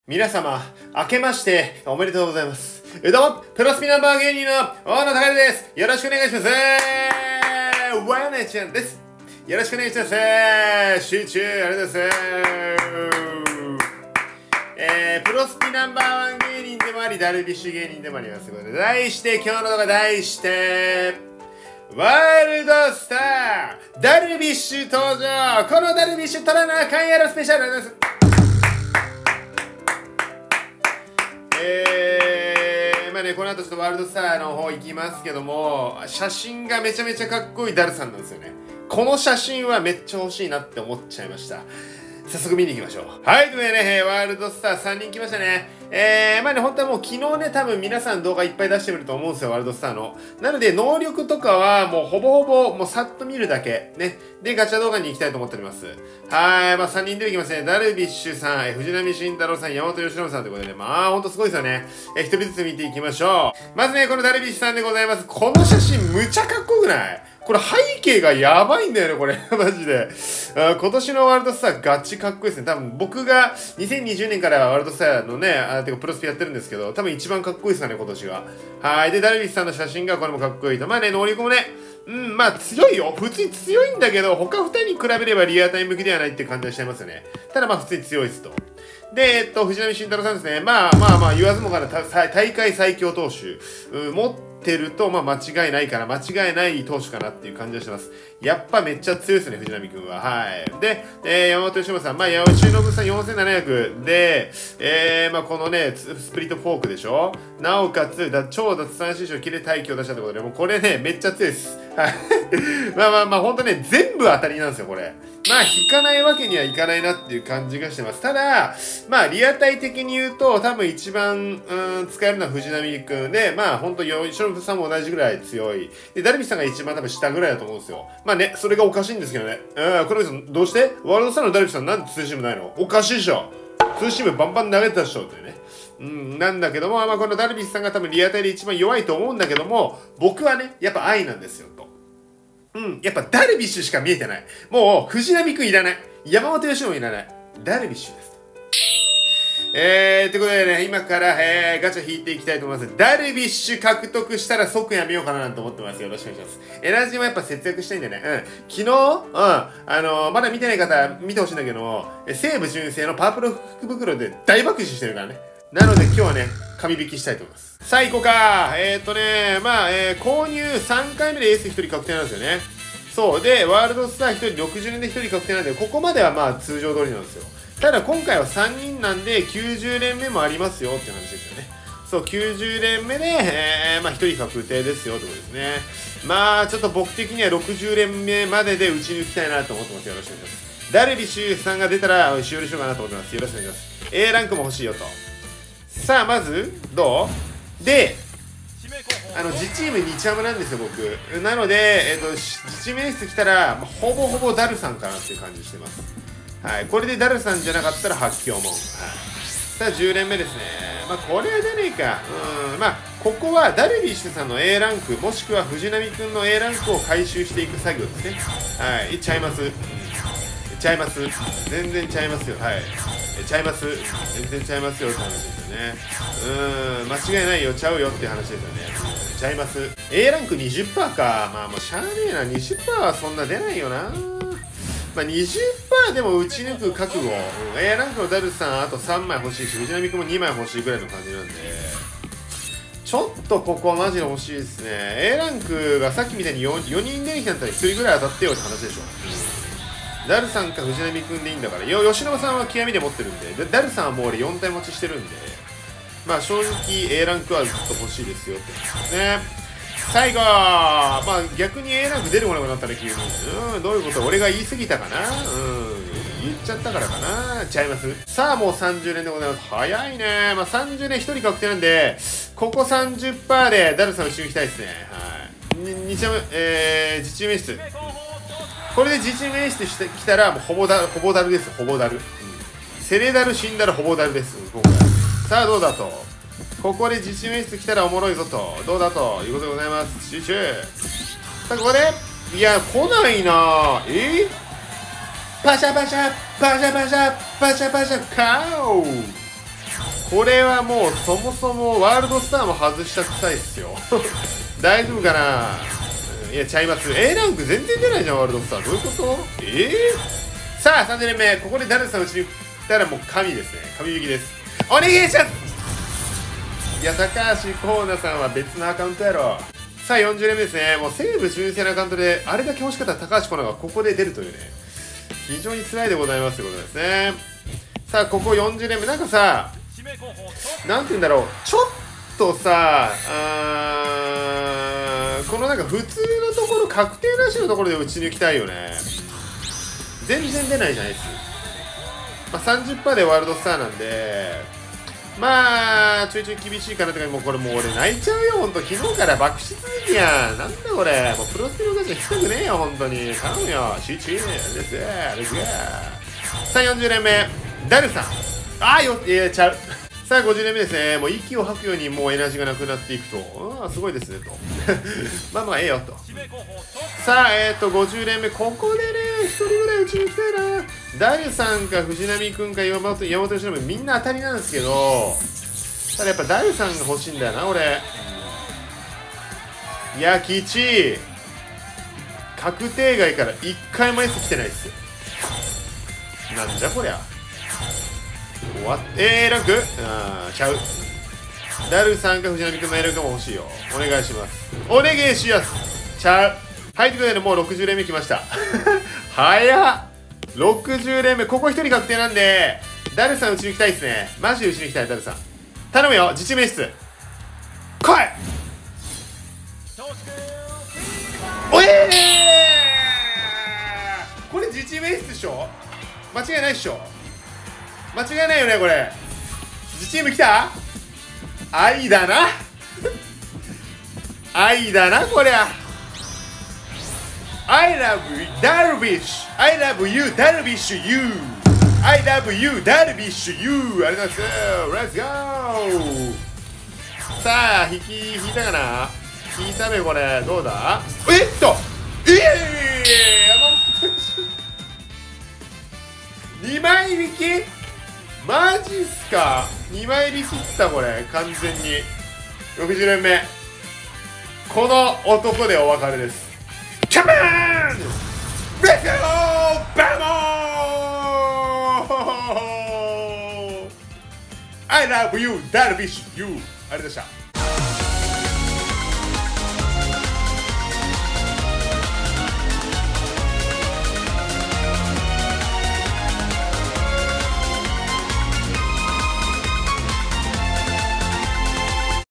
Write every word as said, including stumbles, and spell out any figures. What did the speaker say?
皆様、明けましておめでとうございます。どうも、プロスピナンバー芸人の大野隆です。よろしくお願いします。ワイナちゃんです。よろしくお願いします。集中、ありがとうございます。えー、プロスピナンバーワン芸人でもあり、ダルビッシュ芸人でもあります。題して、今日の動画題して、ワールドスター、ダルビッシュ登場。このダルビッシュ取らなあかんやろスペシャルです。えー、まあね、この後ちょっとワールドスターの方行きますけども、写真がめちゃめちゃかっこいいダルさんなんですよね。この写真はめっちゃ欲しいなって思っちゃいました。早速見に行きましょう。はい、ということでね、ワールドスターさんにん来ましたね。えー、まあね、本当はもう昨日ね、多分皆さん動画いっぱい出してみると思うんですよ、ワールドスターの。なので、能力とかはもうほぼほぼ、もうさっと見るだけ。ね。で、ガチャ動画に行きたいと思っております。はい、まあさんにん出てきますね。ダルビッシュさん、藤浪晋太郎さん、山本由伸さんということでね、まあほんとすごいですよね。えー、一人ずつ見ていきましょう。まずね、このダルビッシュさんでございます。この写真むちゃかっこよくない？これ背景がやばいんだよね、これ。マジで。あ、今年のワールドスターガチかっこいいですね。多分僕がにせんにじゅうねんからワールドスターのね、あ、てかプロスピやってるんですけど、多分一番かっこいいですかね、今年は。はい。で、ダルビッシュさんの写真がこれもかっこいいと。まあね、能力もね、うん、まあ強いよ。普通に強いんだけど、他ふたりに比べればリアタイ向きではないって感じはしちゃいますよね。ただまあ普通に強いですと。で、えっと、藤浪晋太郎さんですね。まあまあまあ、言わずもがな大会最強投手。うん、持ってると、まあ間違いないから、間違いない投手かなっていう感じがしてます。やっぱめっちゃ強いですね、藤浪くんは。はい。で、えー、山本由伸さん。まあ、山本由伸さんよんせんななひゃくで、えー、まあこのね、スプリットフォークでしょ。なおかつ、だ超奪三振賞、キレ大気を出したってことで、もうこれね、めっちゃ強いです。はい。まあまあまあ、ほんとね、全部当たりなんですよ、これ。まあ、引かないわけにはいかないなっていう感じがしてます。ただ、まあ、リアタイ的に言うと、多分一番、うん、使えるのは藤浪くんで、まあ、ほんと、由伸さんも同じぐらい強い。で、ダルビッシュさんが一番多分下ぐらいだと思うんですよ。まあね、それがおかしいんですけどね。うん、これどうしてワールドスターのダルビッシュさんなんでツーシームないの？おかしいでしょ。ツーシームバンバン投げてたでしょってね。うん、なんだけども、まあ、このダルビッシュさんが多分リアタイで一番弱いと思うんだけども、僕はね、やっぱ愛なんですよ、と。うん、やっぱダルビッシュしか見えてない。もう、藤浪くんいらない。山本由伸もいらない。ダルビッシュです。えー、ということでね、今から、えー、ガチャ引いていきたいと思います。ダルビッシュ獲得したら即やめようかななんて思ってます。よろしくお願いします。エナジーもやっぱ節約したいんでね。うん。昨日、うん、あのー、まだ見てない方、見てほしいんだけども、西武純正のパープル福袋で大爆死してるからね。なので今日はね、紙引きしたいと思います。さあ行こうか。えー、っとね、まあ、えー、購入さんかいめでエースひとり確定なんですよね。そう。で、ワールドスターひとりろくじゅうねんでひとり確定なんで、ここまではまあ通常通りなんですよ。ただ今回はさんにんなんできゅうじゅうれんめもありますよっていう話ですよね。そう、きゅうじゅうれんめで、えー、まあひとり確定ですよってことですね。まあちょっと僕的にはろくじゅうれんめまでで打ち抜きたいなと思ってます。よろしくお願いします。ダルビッシュさんが出たら終了しようかなと思ってます。よろしくお願いします。A ランクも欲しいよと。さあ、まず、どうで、あの、自チームにチャームなんですよ、僕。なので、えっと、自チーム演出来たら、まあ、ほぼほぼダルさんかなっていう感じしてます。はい。これでダルさんじゃなかったら発狂もん。はい。さあ、じゅうれんめですね。まあ、これはじゃねえか。うん。まあ、ここはダルビッシュさんの A ランク、もしくは藤浪くんの A ランクを回収していく作業ですね。はい。ちゃいます。ちゃいます。全然ちゃいますよ。はい。ちゃいます。全然ちゃいますよって話ですよね。うーん、間違いないよ、ちゃうよっていう話ですよね。ちゃいます。A ランク にじゅっパーセント か。まあもうしゃあねえな。にじゅっパーセント はそんな出ないよな。まあ にじゅっパーセント でも打ち抜く覚悟。うん、A ランクのダルさんあとさんまい欲しいし、藤浪くんもにまい欲しいぐらいの感じなんで。ちょっとここはマジで欲しいですね。A ランクがさっきみたいに 4, よにん出てきたんだったらひとりぐらい当たってよって話でしょ。うん、ダルさんか藤浪くんでいいんだから。よ、吉野さんは極みで持ってるんで、ダルさんはもう俺よんたい持ちしてるんで、まあ正直 A ランクはずっと欲しいですよってことですね。最後、まあ逆に A ランク出るものになったら急に。うん、どういうこと？俺が言い過ぎたかな？うん、言っちゃったからかな？ちゃいます。さあもうさんじゅうねんでございます。早いね。まあさんじゅうねんひとり確定なんで、ここ さんじゅっパーセント でダルさんを打ち抜きたいですね。はい。にチーム、えー、自チーム演出。これで自チーム演出してきたら、もうほぼダル、ほぼダルです。ほぼダル。うん、セレダル、死んだらほぼダルです。今回。さあどうだと。ここで自チーム演出来たらおもろいぞと。どうだということでございます。集中。さあここで、いや、来ないな。えー、パシャパシャ、パシャパシャ、パシャパシャ、カウこれはもうそもそもワールドスターも外したくさいっすよ大丈夫かな。いやちゃいます。 A ランク全然出ないじゃんワールドスター。どういうこと。ええー、さあさんじゅう連目、ここでダルさん打ちに行ったらもう神ですね。神引きです。お願いします。いや高橋光成さんは別のアカウントやろ。さあよんじゅう連目ですね。もう西武純正のアカウントであれだけ欲しかった高橋光成がここで出るというね、非常に辛いでございますということですね。さあここよんじゅう連目、なんかさ、なんて言うんだろう、ちょっとさあー、このなんか普通のところ、確定なしのところで打ち抜きたいよね。全然出ないじゃないです。まあ、さんじゅっパーセント でワールドスターなんで、まあちょいちょい厳しいかなとか。もうこれもう俺泣いちゃうよほんと。昨日から爆死続きやん。なんだこれ、もうプロスピのガチャ引きたくねえよほんとに。頼むよ。集中です。レッツゴー。さあよんじゅう連目、ダルさん。ああよ、いやちゃうさあごじゅう連目ですね。もう息を吐くようにもうエナジーがなくなっていくと、ああすごいですねとまあまあええよと。さあえっ、ー、とごじゅう連目、ここでねひとりぐらい打ちに行きたいな。ダルさんか藤波君か山本山本由伸、みんな当たりなんですけど、ただやっぱダルさんが欲しいんだよな俺。いや吉確定外からいっかいも S 来てないっすよ。なんじゃこりゃ。終わっえー、ランクあーちゃう。ダルさんか藤波君の L かも欲しいよ。お願いします。お願いします。ちゃう。はいということでもうろくじゅう連目来ました早っ。ろくじゅう連目、ここひとり確定なんでダルさん打ちに行きたいですね。マジで打ちに行きたい。ダルさん頼むよ。自治名室来い。おえー、これ自治名室でしょ。間違いないっしょ。間違いないよねこれ。自チーム来た。愛だな愛だなこりゃ。 I love Darvish I love you Darvish you I love you Darvish you ありがとうございます。 Let's go。 さあ引き引いたかな。引いたべこれ。どうだ。えっとええー、にまい引きマジっすか。にまい引きったこれ完全に。ろくじゅう連目、この男でお別れです。カモンレッツゴーバモー I love you ダルビッシュ you ありがとうございました。